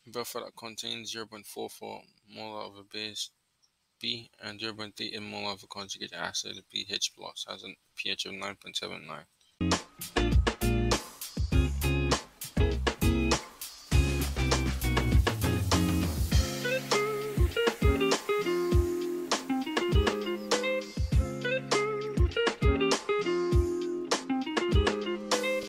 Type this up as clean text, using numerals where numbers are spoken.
buffer that contains 0.44 molar of a base B and 0.38 molar of a conjugate acid BH+, has a pH of 9.79.